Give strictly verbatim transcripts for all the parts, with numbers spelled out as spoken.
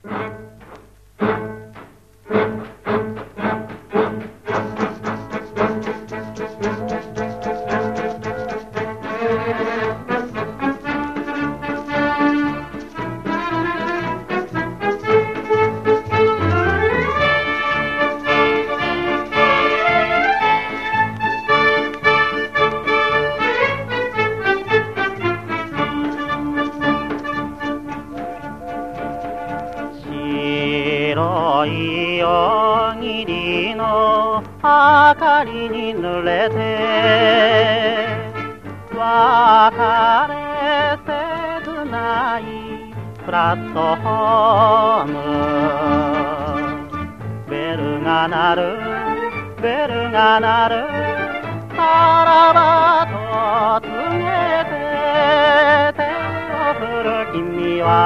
白いおにぎの明かりに濡れて別れ切ないプラットホーム、ベルが鳴るベルが鳴るさらばと告げて手を振る君は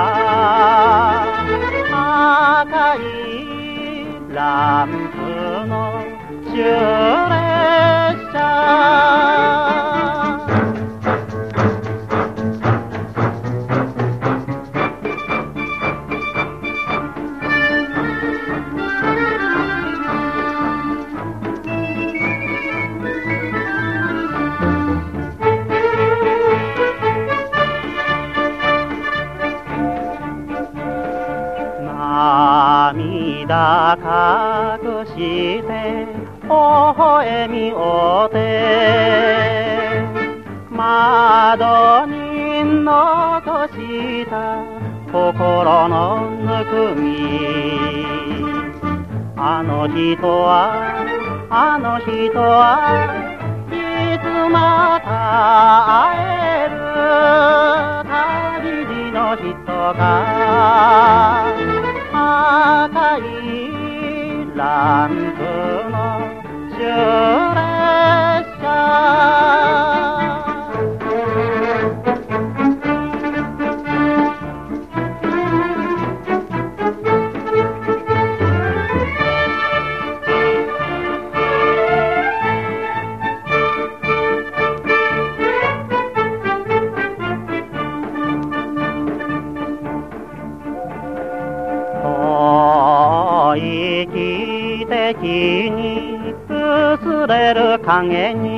赤いランプの終列車。涙隠して微笑みおって窓に残した心のぬくみ、あの人はあの人はいつまた会える旅路の人が赤いランプの終列車。生き的に薄れる影に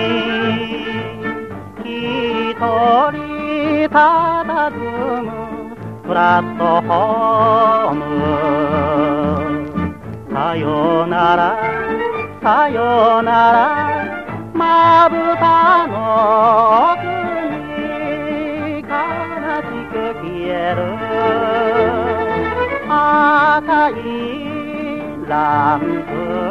一人佇むプラットホーム、さよならさよならまぶたの奥に悲しく消える赤いランプ